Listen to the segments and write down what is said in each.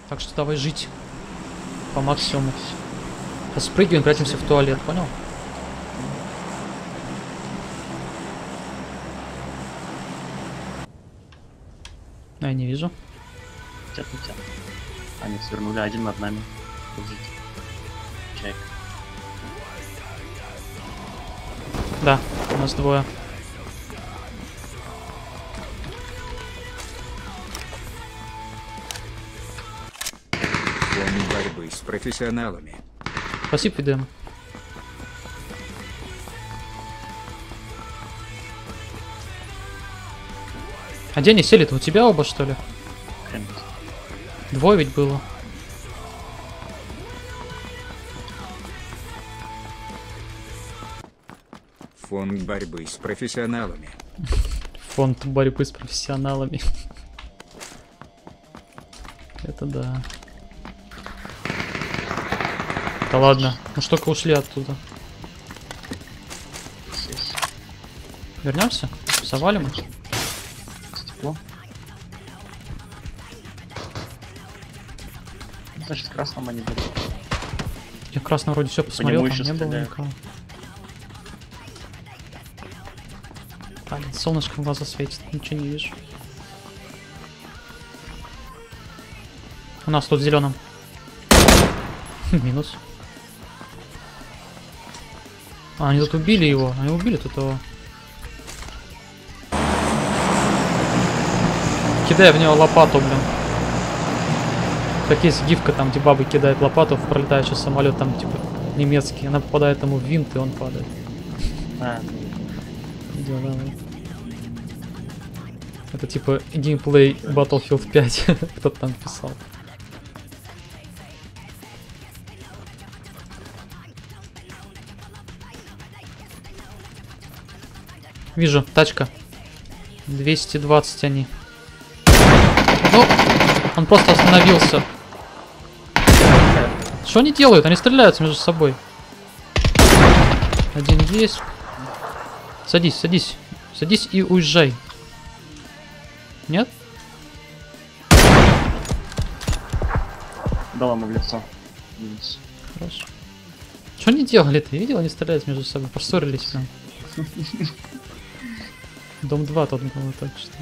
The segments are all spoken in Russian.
Так что давай жить по максимуму. Сейчас спрыгиваем, прячемся в туалет, понял? Я не вижу. Тят. Они свернули, один над нами. Держите. Чайка. Да, у нас двое. Фон борьбы с профессионалами. Спасибо, Фидем. А где они сели-то? У тебя оба, что ли? Хрен. Двое ведь было. Фонд борьбы с профессионалами. Фонд борьбы с профессионалами. Это да. Да ладно, мы ж только ушли оттуда. Здесь Вернемся? Завалим их? тепло. Значит, в красном они были. Я красно вроде все посмотрел, нему там еще не было стреляют. никого. Блин, солнышко в глаза светит, ничего не вижу. У нас тут зеленым. Минус. А, они тут убили его. Они убили тут его. Кидай в него лопату, блин. Как есть гифка там, где бабы кидает лопату в пролетающий самолет, там типа немецкий. Она попадает ему в винт, и он падает. А, Давай. Это типа геймплей Battlefield 5. Кто-то там писал. Вижу, тачка. 220 они. Ну, он просто остановился. Что они делают? Они стреляются между собой. Один есть. Садись, садись. Садись и уезжай. Нет? дала ему в лицо. Минус. Хорошо. Что они делали? Ты видел? Они стреляют между собой. Поссорились прям. Дом 2 тот был, так что.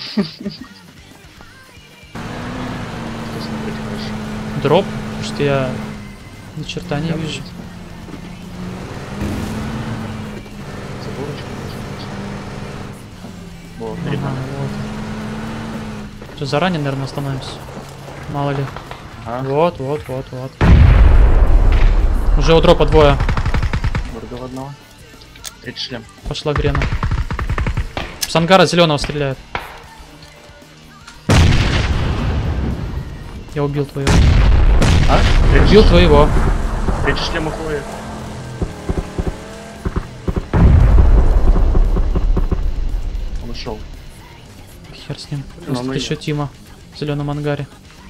Смотреть хорошо. Дроп, потому что я ни черта не вижу. Заборочка. Вот, Ага, вот. Что, заранее, наверное, остановимся? Мало ли. Ага. Вот. Уже у дропа двое. Бургов одного. Третий шлем. Пошла грена. С ангара зеленого стреляют. Я убил твоего. А? Убил твоего. Третий шлем уходит. Он ушел. Хер с ним. Ну, Просто ну еще Тима в зеленом ангаре.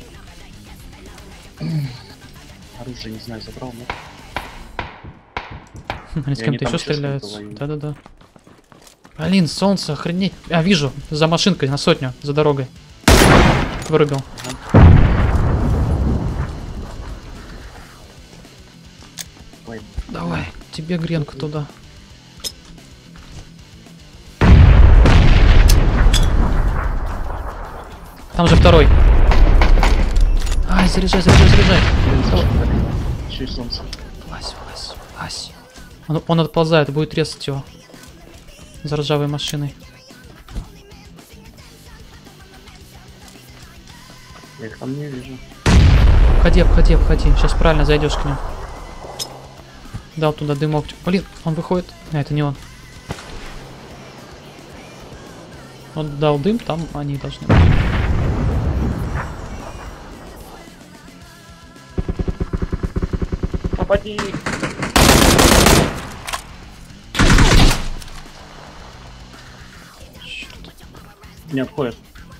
Оружие, не знаю, забрал, но... Они с И они кем-то там еще еще с кем-то стреляются. воюют. Да-да-да. Блин, солнце, охренеть. А, вижу. За машинкой, на сотню, за дорогой. Вырубил. Ой, Давай, тебе гренку туда. Там же второй. Ай, заряжай. еще и солнце. Лазь. Он отползает, будет резать его. За ржавой машиной. Я их там не вижу. Обходи. Сейчас правильно зайдешь к ним. Дал туда дымок. Блин, он выходит. А, это не он. Он дал дым, там они должны быть. Попади! Не отходит.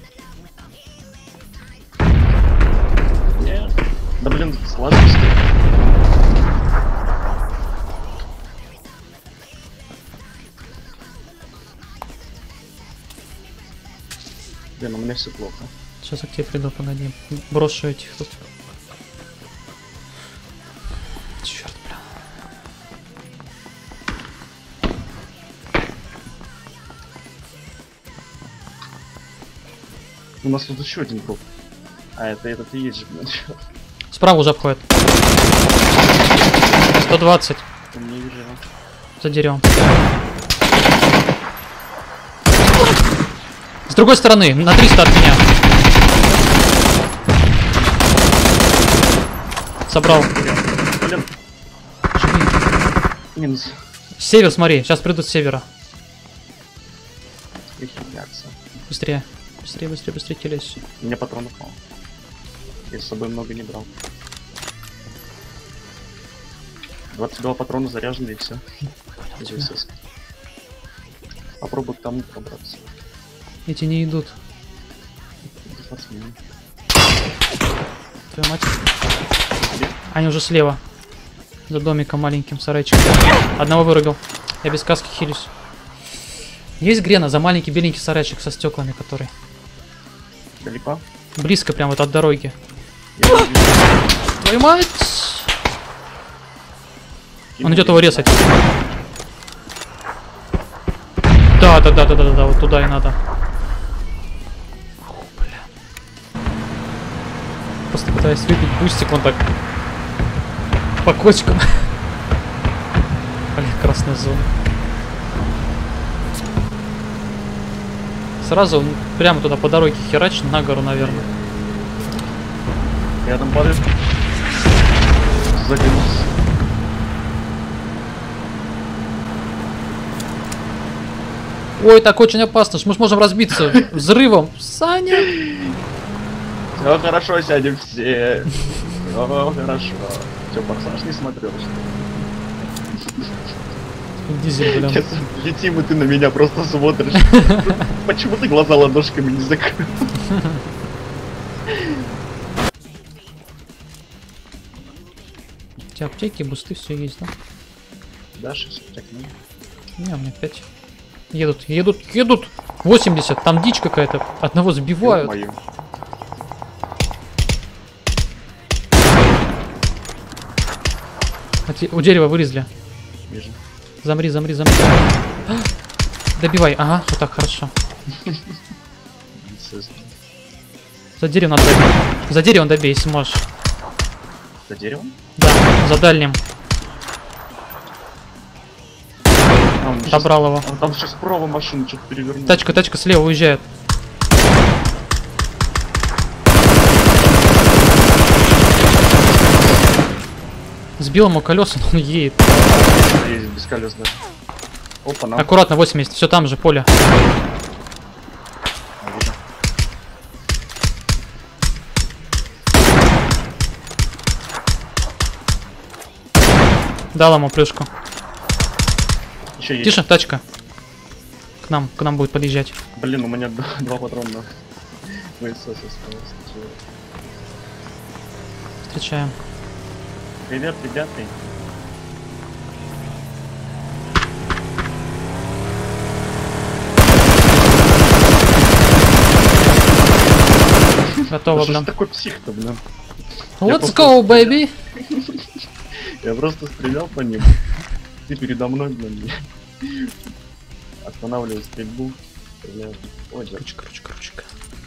Нет. Да блин, сложись. Блин, у меня все плохо. Сейчас к тебе приду, погоди. Брошу этих тут. Черт, бля. У нас тут еще один круг. А, это этот и есть же, блин. Справа уже обходит. 120. Не вижу его. За деревом. С другой стороны, на 300 от меня. Собрал. Блин, Живи. минус. Север, смотри, сейчас придут с севера. Прихиляться. Быстрее. Быстрее, быстрее, быстрее телись. У меня патронов мало. Я с собой много не брал. 22 патрона заряжены и все. Попробуй к тому пробраться. Эти не идут. 20 минут. Твою мать. Где? Они уже слева. За домиком маленьким, сарайчиком. Одного вырубил. Я без каски хилюсь. Есть Грена за маленький беленький сарайчик со стеклами, который. Далеко? Близко прям вот от дороги. Я не вижу. Твою мать! Он идет его резать. Да, вот туда и надо. Фу, бля. Просто пытаюсь выпить бустик, он так по кочкам. Блин, красная зона. Сразу он прямо туда по дороге херач на гору, наверное. Рядом падает. Загнулся. Ой, так очень опасно, мы ж можем разбиться взрывом. Саня! Все хорошо, сядем все. Все хорошо. Все, форсаж не смотрел. Дизель, блин. Сейчас летим, и ты на меня просто смотришь. Почему ты глаза ладошками не закрыл? У тебя аптеки, бусты, все есть, да? Да, 6 так, ну. Не, у меня 5. Едут, едут, едут! 80, там дичь какая-то. Одного сбивают. Мою. У дерева вылезли. Вижу. Замри, замри, замри. Добивай, ага, вот так, хорошо. За деревом надо добить. За деревом добей, если можешь. За деревом? Да, за дальним. Добрал его. Там сейчас справа машина что-то перевернула. Тачка слева уезжает. Сбил ему колеса, но он едет. Едет без колес даже. Опа, на. Аккуратно, 80, все там же, поле. Вижу. Дал ему плюшку. Еще есть. Тише, тачка. К нам будет подъезжать. Блин, у меня два патрона. ВСС осталось. Встречаем. Привет, ребята. Готово, Да что ж блин. такой псих-то, блин? Let's go, baby! Я просто стрелял по ним. Ты передо мной, блин. Останавливаю стрельбу. Стреляю. Ой, да. Ручка.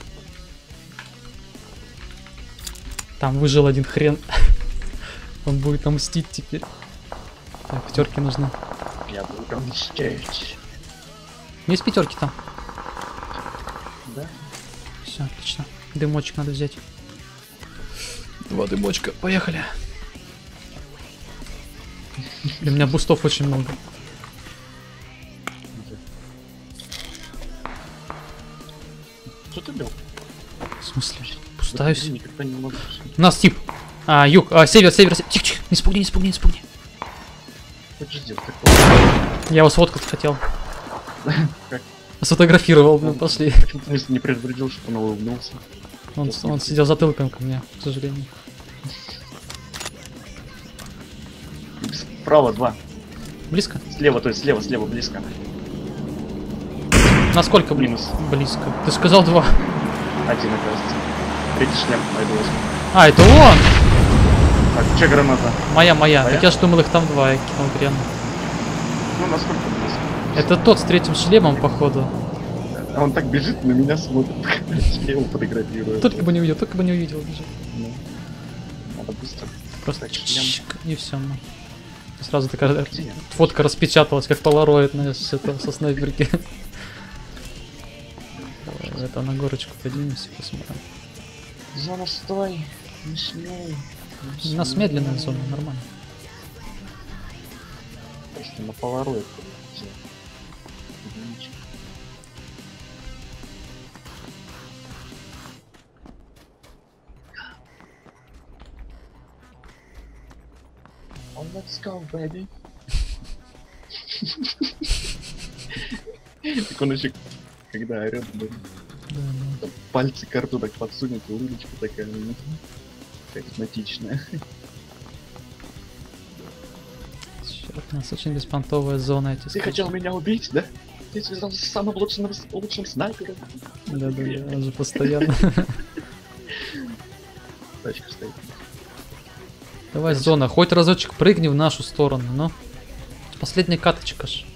Там выжил один хрен. Он будет там мстить теперь. Так, пятерки нужны. Я буду там мстить. Есть пятерки там? Да? Все, отлично. Дымочек надо взять. 2 дымочка. Поехали. У меня бустов очень много. Что ты бил? В смысле? Пустаюсь. Никогда не могу. У нас тип. Юг. Север. Тихо. Не спугни. Что ты сделал такого? Я его сфоткать хотел. Как? Сфотографировал. Ну, пошли. Почему ты не предупредил, что он улыбнулся? Он сидел затылком ко мне, к сожалению. Справа 2. Близко? Слева, то есть слева, близко. Насколько Минус. близко? Ты сказал 2. Один, оказывается. Третий шлем, найду возьму. А, это он! Так, че граната? Моя. Моя? Так я ж думал, их там два, я кинул грену. Ну, насколько близко? Это тот с третьим шлемом, походу. А он так бежит, на меня смотрит. Я его фотографирую. Только бы не увидел, бежит. Ну, надо быстро. Просто Так, шлем. чик, и все. Ну. Сразу такая Где я? фотка распечаталась, как полароид, знаешь, со снайперки. Давай, это на горочку поднимемся, посмотрим. Зона, стой. Не смей. У нас медленная зона, нормально. Просто на полароид. Let's go, baby. Так он еще, когда орёт, блин, Да. пальцы к рту так подсунет, улыбочка такая, харизматичная. Черт, у нас очень беспонтовая зона, эти Ты скачки. хотел меня убить, да? Ты связался с самым лучшим снайпером. Да, он же постоянно. Тачка стоит. Давай, зона, хоть разочек прыгни в нашу сторону, ну. Последняя каточка ж.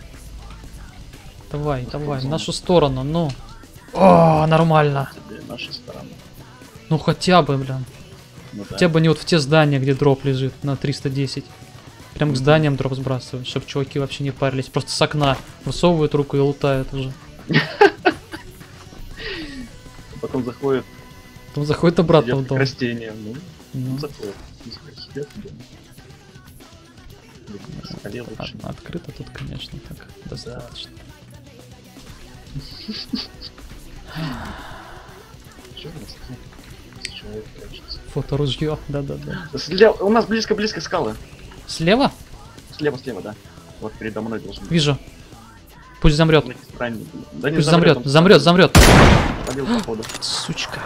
Давай, в нашу сторону, ну. О, нормально. Тебе наша сторона. Ну хотя бы, блин. Ну, да. Хотя бы не вот в те здания, где дроп лежит на 310. Прям к зданиям дроп сбрасывают, чтобы чуваки вообще не парились. Просто с окна высовывают руку и лутают уже. Потом заходит, Потом заходит обратно идет в к дом. растениям, ну, Ну, заходит. Сидят, да. На столе лучше. Открыто тут, конечно, так достаточно. Чё у нас тут? Человек прячется. Фоторужье, да. Слева, у нас близко скалы. Слева? Слева, да. Вот передо мной должен быть. Вижу. Пусть замрет. Да не Пусть замрет, замрет. Побил, походу. Сучка.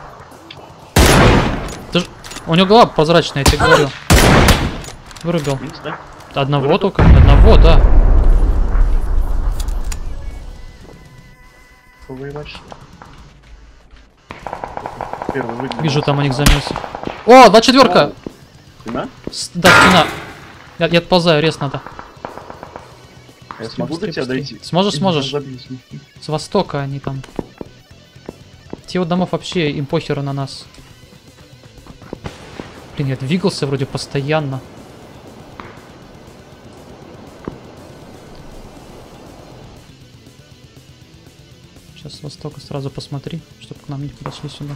У него голова прозрачная, я тебе говорю. Вырубил. Минус, да? Одного Вырубил? только. Одного, да. Повоевать. Первый выглядит. Вижу, там у них замес. О, 24-ка! Спина? Да, стена. Я отползаю, рез надо. Я смогу до тебя дойти? Сможешь. Забьюсь. С востока они там. Те вот домов вообще им похеру на нас. Блин, я двигался вроде постоянно. Сейчас с востока сразу посмотри, чтобы к нам не подошли сюда.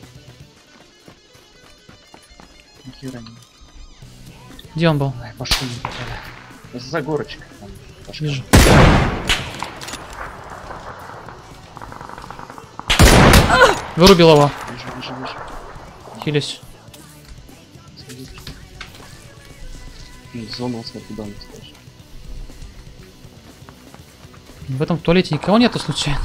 Нихера не. Где он был? Ай, пошли. За горочкой. Там, пошли. Вижу. Вырубил его. Вижу. Хились. Зона с куда не скажешь. В этом туалете никого нету случайно?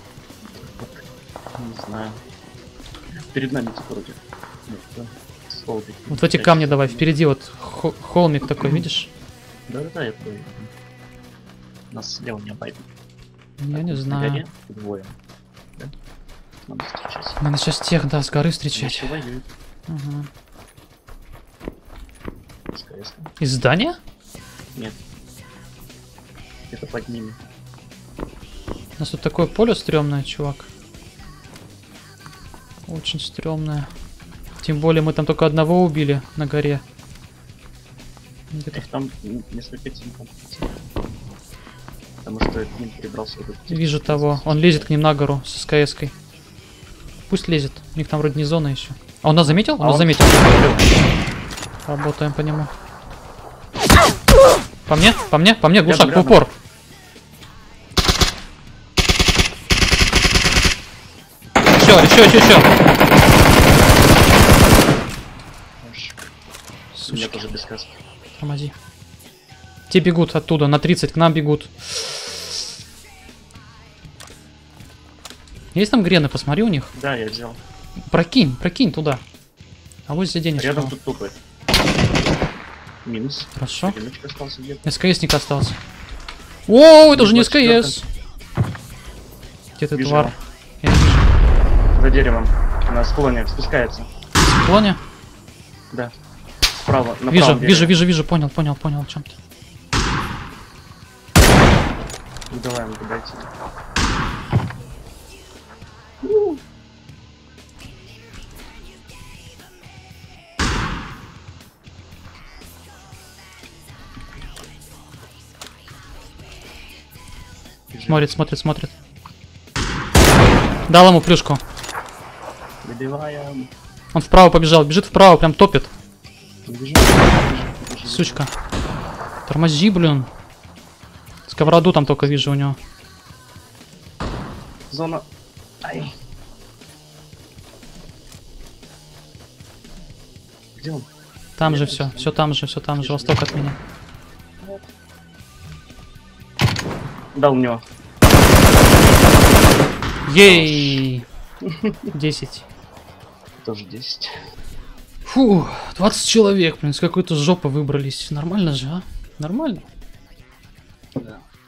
Не знаю. Перед нами типа вроде. Нет, да. Столбик. Вот в эти камни давай, впереди вот холмик такой, видишь? Да, я понял. Нас слева не обойдут. Я не На знаю. горе двое. Да? Надо встречать. Надо сейчас тех, да, с горы встречать. Еще воюют. Ага. Скорее. Из здания? Нет. Это под ними. У нас тут такое поле стрёмное, чувак. Очень стрёмное. Тем более мы там только одного убили на горе. Где-то Их там несколько тимов. Потому что к ним перебрался вот этот. вижу того. Он лезет к ним на гору с СКС-кой. Пусть лезет. У них там вроде не зона еще. А он нас заметил? Он нас заметил. Работаем по нему. По мне, глушак, в рядом. упор. Еще. У меня тоже без каски. Тормози. Те бегут оттуда, на 30 к нам бегут. Есть там грены, посмотри у них. Да, я взял. Прокинь туда. А вот здесь денежка. Рядом тут тупает. Минус. Хорошо. Перемычка остался где-то. СКСник остался. О, это же не СКС. Где ты, Вижу тварь? его. Я не вижу. За деревом. На склоне спускается. В склоне? Да. Справа. На Вижу, правом дереве. вижу, понял, о чем ты. Не давай ему подойти. Смотрит. Дал ему плюшку. Добиваем. Он вправо побежал, бежит вправо, прям топит. Бежим. Сучка. Тормози, блин. Сковороду там только вижу у него. Зона. Ай. Где он? Там же все там же, восток от меня. Дал в него. Ей! 10. Тоже 10. Фу, 20 человек, блин, с какой-то жопы выбрались. Нормально же, а? Нормально. Да.